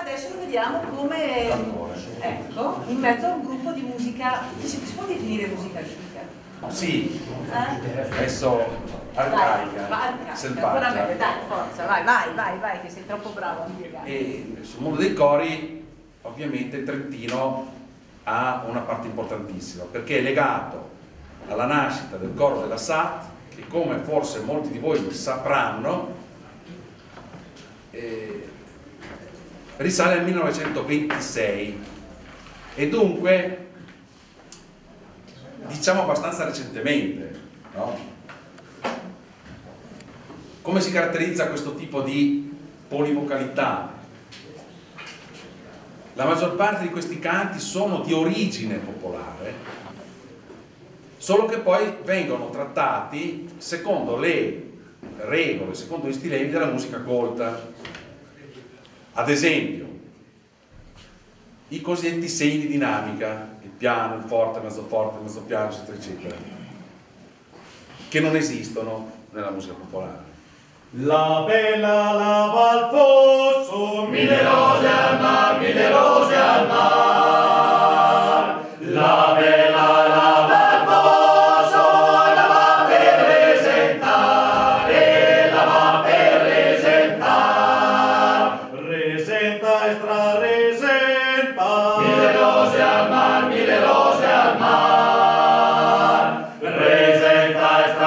adesso lo vediamo come, ecco, in mezzo a un gruppo di musica, si può definire musica lirica? Sì, adesso arcaica, selvaggia. Dai, forza, vai, che sei troppo bravo a spiegare. E sul mondo dei cori, ovviamente, il Trentino ha una parte importantissima, perché è legato alla nascita del coro della SAT, che come forse molti di voi sapranno, risale al 1926 e dunque diciamo abbastanza recentemente, no? Come si caratterizza questo tipo di polivocalità? La maggior parte di questi canti sono di origine popolare, solo che poi vengono trattati secondo le regole, secondo gli stilemi della musica colta. Ad esempio, i cosiddetti segni di dinamica, il piano, il forte, mezzo piano, eccetera, eccetera, che non esistono nella musica popolare. La bella lava al fosso, mille rose al mar, mille rose al mar. La bella lava al fosso, la va per resentare, la va per resentare. Resenta e straresenta, mille rose al mar, mille rose al mar. Resenta e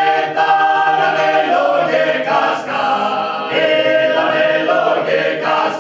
straresenta, l'anello che casca, e l'anello che casca.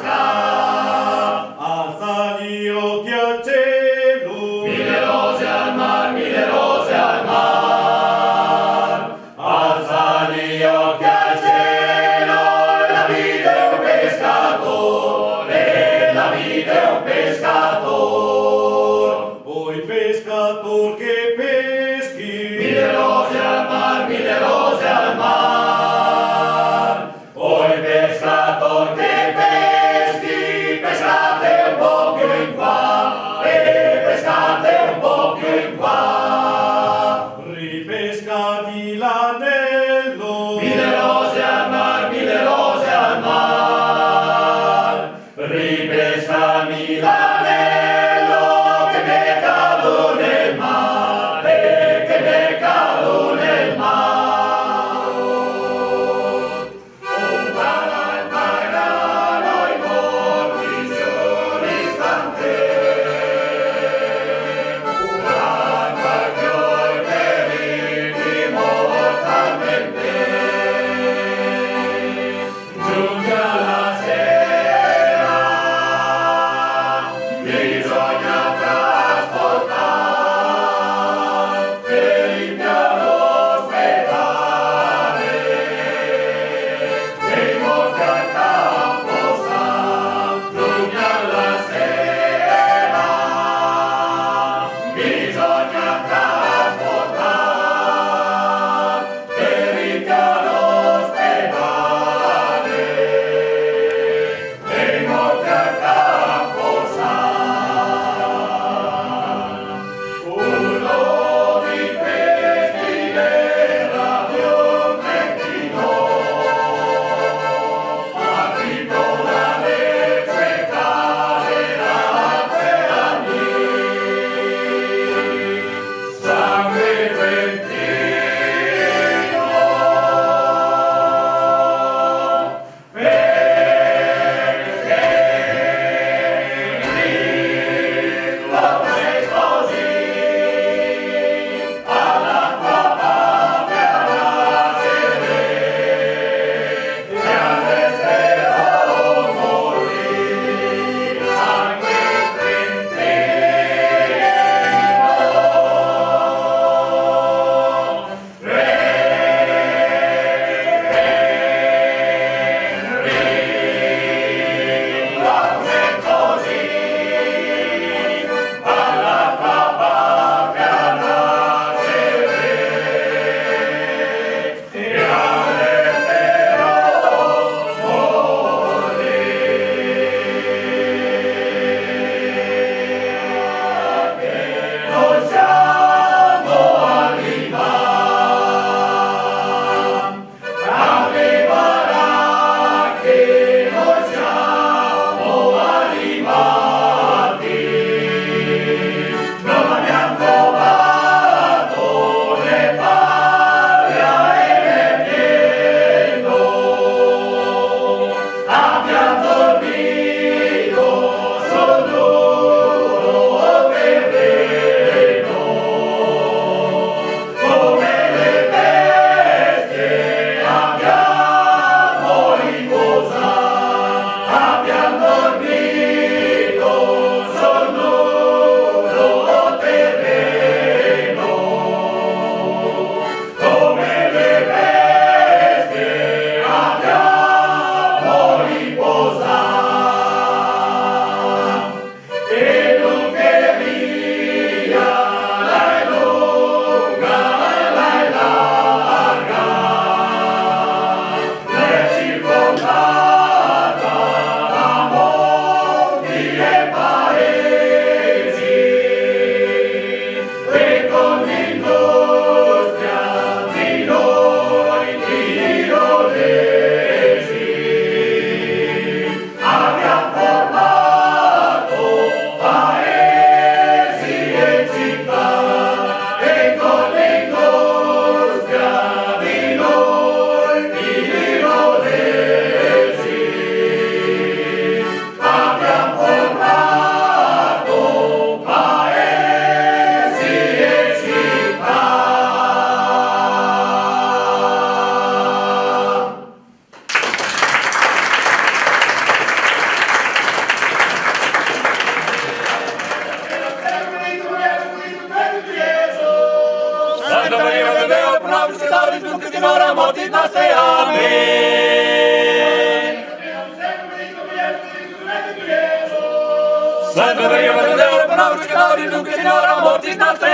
Santa Maria Madre per noi che noi dunque di ora morti nostri.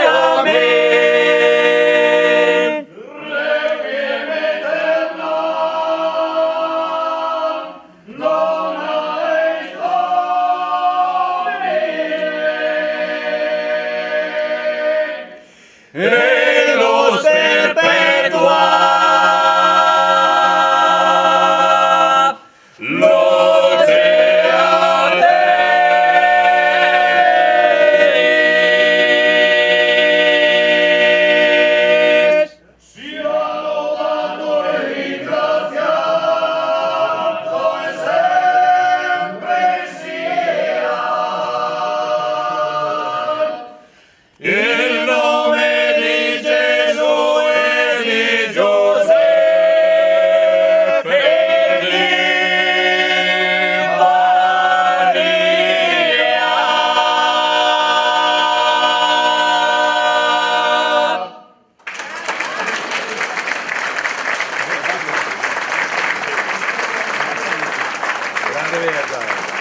Amen. Requiem eterna dona eis Domine e los perpetua Grande Verga.